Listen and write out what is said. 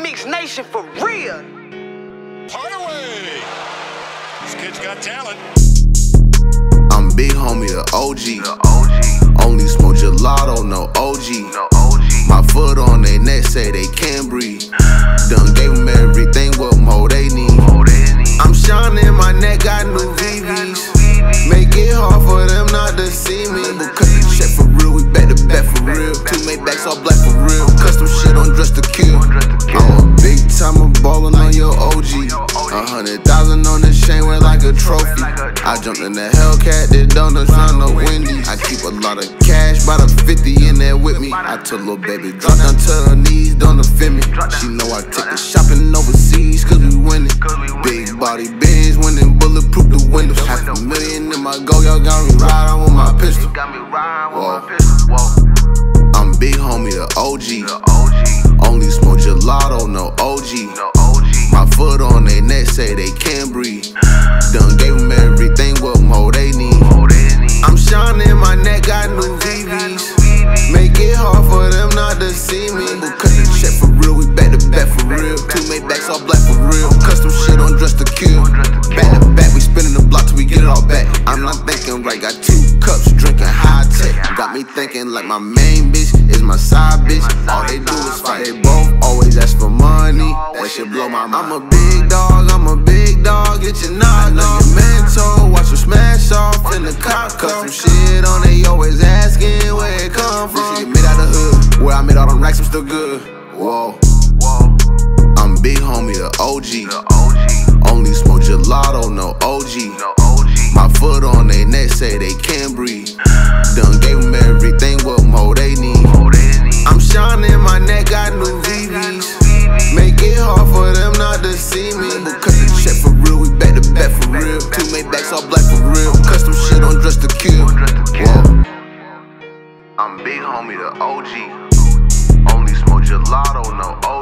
Mix Nation for real. Hardaway. This kid's got talent. I'm big homie, the OG. Only smoke gelato, no OG. My foot on they neck, say they can't breathe. Done gave them everything, what more they need. I'm shining, my neck got new VVs. Make it hard for them not to see me. We'll cut the check for real, we back to back for real. Two Maybachs all black for real. Custom shit on Dress to Kill. I'm a big timer ballin' on your OG. 100,000 on this chain, wear like a trophy. I jumped in the Hellcat, did donuts round the Wendy's. I keep a lot of cash, by the 50 in there with me. I told little baby, drop down to her knees, don't offend me. She know I take her shopping overseas, cause we winning. Big body Benz, winning, bulletproof the windows. $500,000 in my go, y'all got me riding with my pistol. Whoa. I'm big homie, the OG. Only smoke gelato, no OG. My foot on they neck, say they can't breathe. Done gave them everything, what more they need. I'm shining, my neck got new VVs. Make it hard for them not to see me. We'll cut the check for real, we back to back for real. Two Maybachs all black for real. Custom shit on Dress to Kill. Back to back, we spinning the block till we get it all back. I'm not thinking right, got 2 cups, drinking high tech. Got me thinking like my main bitch is my side bitch. All they do is fight, they both always ask for money. That shit blow my mind. I'm a big dog, get your knock off. Your mentor, watch her smash off in the cop car. Some shit on, they always asking where it come from. This shit made out the hood, where I made all them racks, I'm still good. Whoa. I'm big homie, the OG. Only smoke gelato, no OG. My foot on they neck, say they can't breathe. Done gave them everything, what more they need. I'm shining, my neck got new VVs. Make it hard for them not to see me. We'll cut the check for real, we back to back for real. Two Maybachs all black for real. Custom shit on Dress to Kill. Whoa. I'm big homie, the OG. Only smoke gelato, no OG.